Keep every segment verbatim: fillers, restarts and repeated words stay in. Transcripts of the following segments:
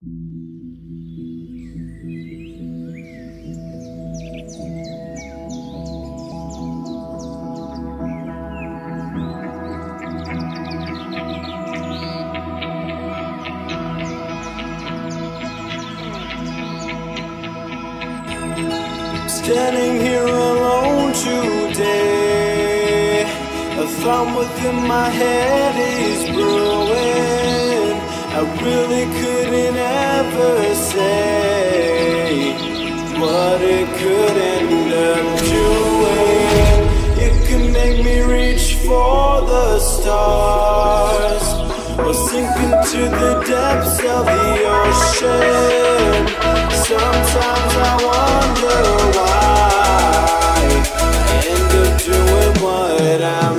Standing here alone today, a thought within my head is brewing. I really couldn't ever say what it could end up doing. It could make me reach for the stars, or sink into the depths of the ocean. Sometimes I wonder why I end up doing what I'm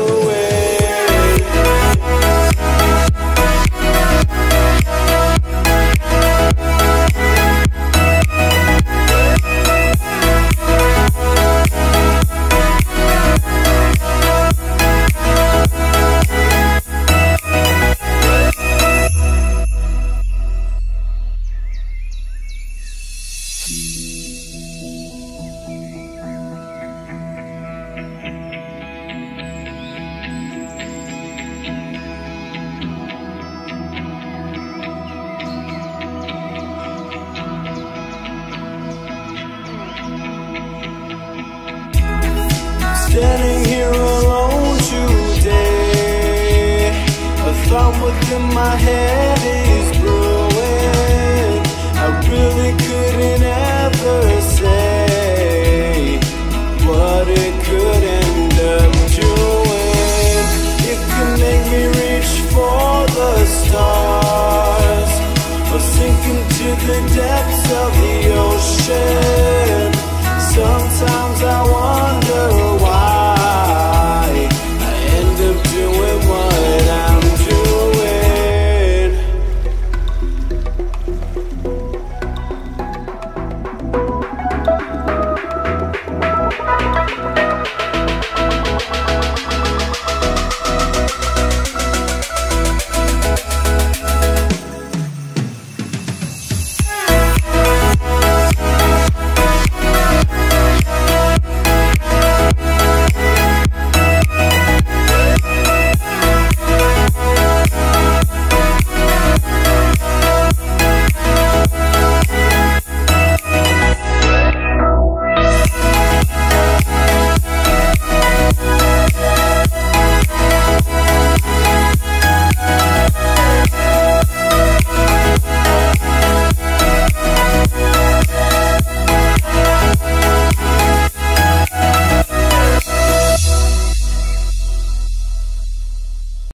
standing here alone today. A thought within my head is brewing. I really couldn't ever say what it could end up doing. It could make me reach for the stars, or sink into the depths of the ocean. Sometimes